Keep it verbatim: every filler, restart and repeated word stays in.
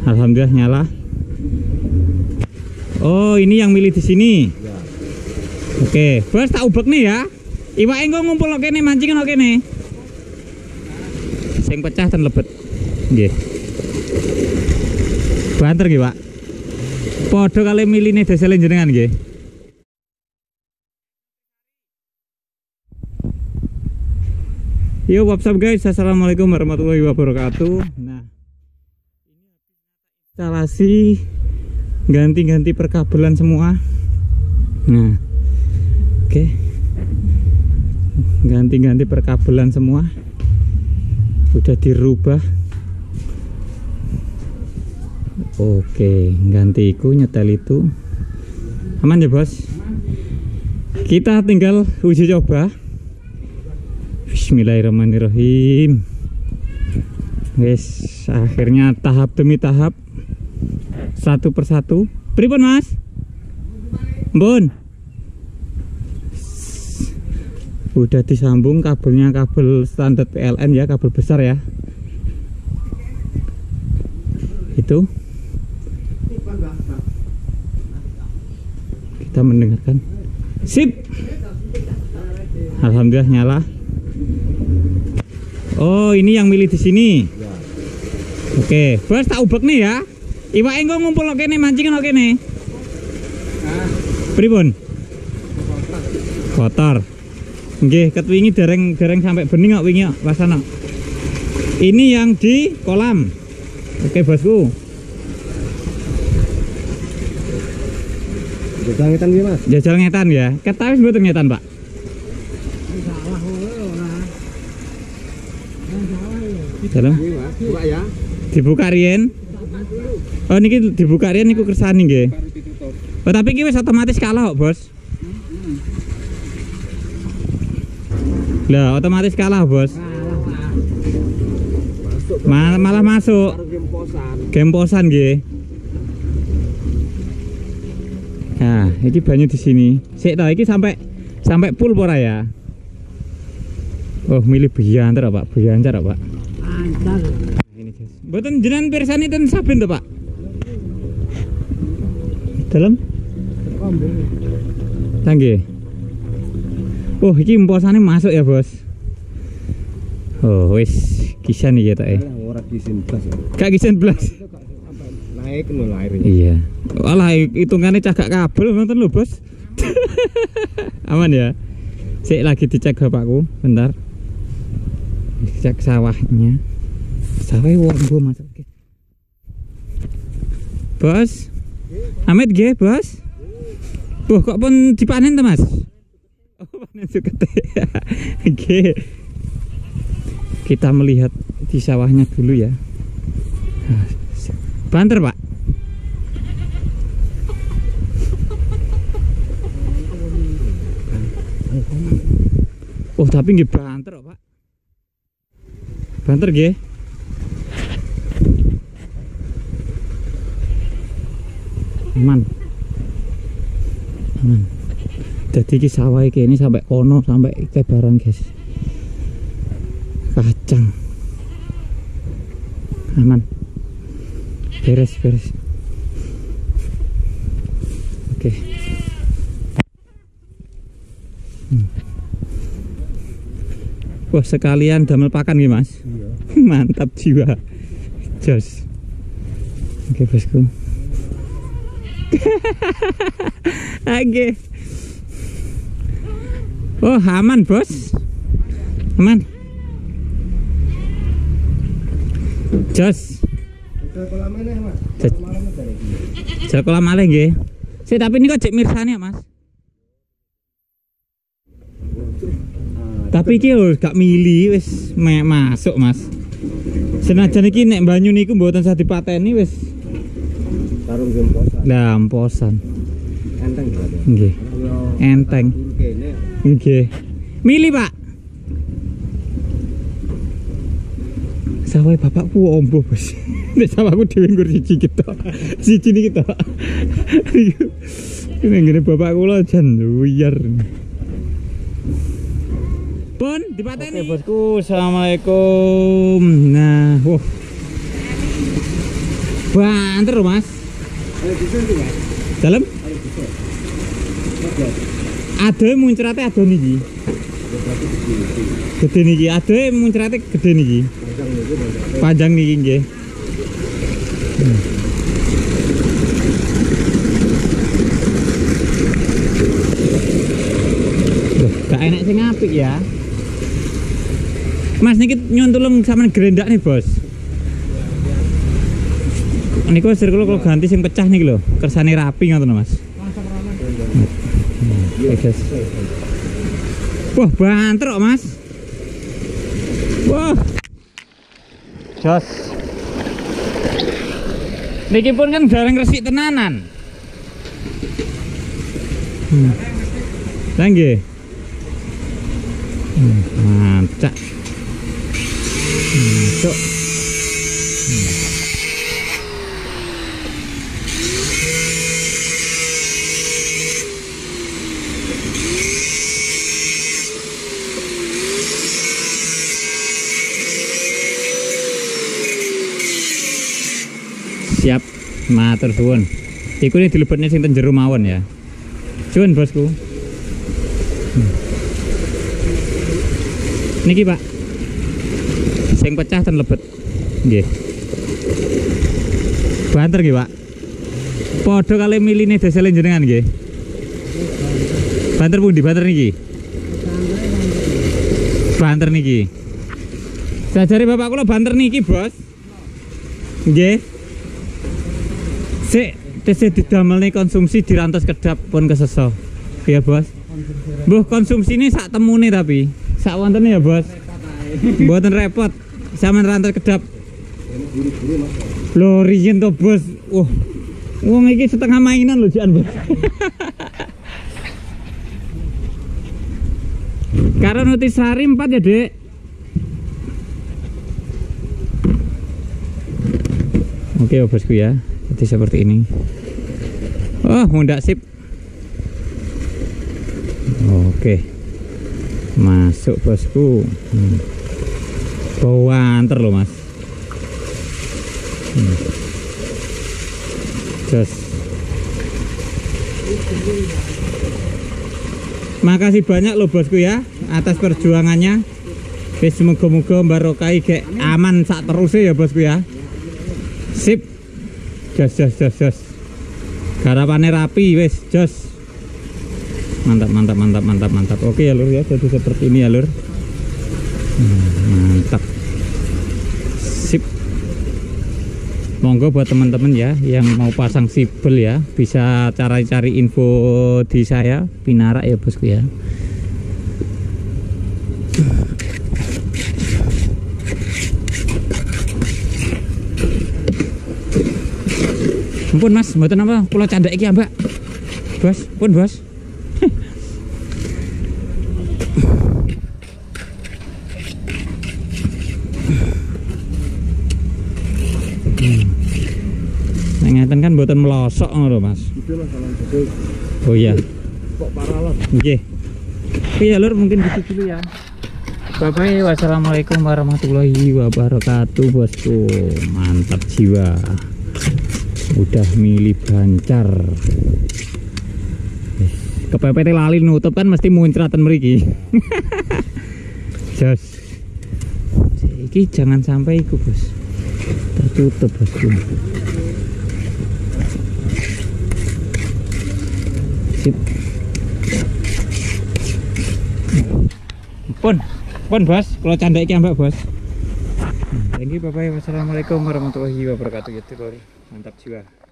Alhamdulillah nyala. Oh, ini yang milih di sini. Ya. Oke, bos tak ubek nih ya. Iwak engko ngumpul oke nih, mancingan oke nih. Sing pecah ten lebet. Nggih. Banter nggih, Pak. Padha kali miline desa jenengan nggih. Yo, what's up guys? Assalamualaikum warahmatullahi wabarakatuh. Nah, ini instalasi ganti-ganti perkabelan semua. Nah, oke. Okay. Ganti-ganti perkabelan semua. Udah dirubah. Oke, ganti iku, nyetel itu. Aman ya, Bos? Kita tinggal uji coba. Bismillahirrahmanirrahim. Guys, akhirnya tahap demi tahap, satu persatu. Pripun Mas? Bun. Udah disambung kabelnya, kabel standar P L N ya, kabel besar ya. Itu. Kita mendengarkan. Sip. Alhamdulillah nyala. Oh, ini yang milih di sini. Ya. Oke, bos tak ubek nih ya. Iwak engko ngumpul oke nih, mancingan oke nih. Ah. Pripun? Kotor. Nggih, ket wingi dereng-dereng sampai bening kok wingi kok wasana. Ini yang di kolam. Oke, bosku. Jajal ngetan piye, Mas? Jajal ngetan ya. Ketawis mboten ngetan, Pak? Dalam dibuka ya. Dibuka riyen. Oh niki dibuka riyen niku kersane nggih. Oh tapi iki wis otomatis kalah kok, Bos. Lah otomatis kalah, Bos. Mal malah masuk. Gemposan nggih. Nah, iki banyu di sini. Sik ta iki sampai sampai full ora ya? Oh, milih biantar Pak, biantar Pak. Antar. Ini guys. Mboten jenengan pirsani ten saben to, Pak? Dalam? Tangge. Oh, iki emposane masuk ya, Bos. Oh, wis kisan iki tok e. Ora kisin blas. Gak kisin blas. Naik no airnya. Iya. Walah hitungane cagak kabel ngoten lho, Bos. Aman ya? Sik lagi dicek bapakku, bentar. Cek sawahnya. Sawah wong Mas. Bos. Amit nggih, Bos. Wah, kok pun dipanen to, Mas? Oh, panen sukete. Nggih. Kita melihat di sawahnya dulu ya. Banter, Pak. Oh, tapi nggih banter, Pak. Banter nggih. Aman. Aman. Jadi iki sawah iki ini sampai kono, sampai ke barang, guys. Kacang. Aman. Beres, beres. Oke. Hmm. Wah, sekalian damel pakan nih, Mas. Iya. Mantap jiwa. Jos. Oke, bosku. Oke. Oh, aman, Bos. Aman. Jos. Kolam meneh, Mas. Jal kolam malih nggih. Sik tapi niku jek mirsani ya, Mas. Tapi iki gak mili wis masuk, Mas. Senajan iki nek banyu niku mboten usah dipateni wis sarung gemposan. Lah, emposan. Enteng berarti. Nggih. Enteng. Nggih. Mili, Pak. Sawah bapakku ombo, Bos. Nek sawahku dhewe nggur siji kita. Siji niki to. Ini ngene bapakku lho jan wiyar. Pun dipateni. Oke, Bosku. Assalamualaikum. Nah, wah. Banter loh, Mas. Dalam? Ada muncrate ada niki. Gede niki, ada muncrate gede niki. Panjang niki nggih. Hmm. Loh, gak enak sing apik ya. Mas niki nyuntulung sampean grendak nih, Bos. Niku sirkulo kalau ganti sing pecah nih lho, kersane rapi ngoten Mas. Guys. Wah, banter kok, Mas. Wah. Jos. Niki pun kan jarang resik tenanan. Hmm. Lah nggih. Hmm, mancak. Masuk. Hmm. Siap, matur suwun. Iku nih dilebetnya sing ten jero mawon ya. Suwun bosku. Hmm. Niki Pak. Sing pecah ten lebet. Nggih. Banter nggih Pak. Padha kali miline desel jenengan nggih. Banter pundi? Banter niki. Banter niki. Sajare bapak kula banter niki, Bos. Nggih. Sik, tesih didamel nih konsumsi dirantos kedap pun keseso. Iya, Bos. Mbuh konsumsine sak temune tapi sak wontene ya, Bos. Mboten repot. Sampeyan rantos kedap. Lho riyen to, Bos. Wah. Wong iki setengah mainan lho jian, Bos. Karo Nutisari empat ya, Dek. Oke, Bosku ya. Jadi seperti ini. Oh, mundak sip. Oke. Masuk, Bosku. Hmm. Banter loh, Mas. Hmm. Jos. Makasih banyak loh, Bosku ya atas perjuangannya. Wis muga-muga barokai gek aman sak terusnya ya, Bosku ya. Sip. Jos, jos, jos, jos. Garapannya rapi, wes, jos. Mantap, mantap, mantap, mantap, mantap. Oke ya lur ya, jadi seperti ini ya lur. Hmm, mantap. Sip. Monggo buat teman-teman ya yang mau pasang sibel ya, bisa cari-cari info di saya Pinara ya, Bosku ya. Ampun Mas, mboten apa kula candak iki Mbak. Bos, pun Bos. Nek ngeten kan mboten melosok ngono Mas. Oh iya. Kok paralon. Nggih. Oke ya lur, mungkin gitu dulu ya. Bye bye. Wassalamualaikum warahmatullahi wabarakatuh, Bosku. Mantap jiwa. Udah milih bancar. Kepepet lali nutup kan mesti muncratan mriki. Jos. Iki jangan sampai iku, Bos. Tertutup, Bosku. Sip. Pun, pun Bos, kalau candai iki ambak, Bos. Thank you, bye bye. Wassalamualaikum warahmatullahi wabarakatuh. Ya, mantap jiwa.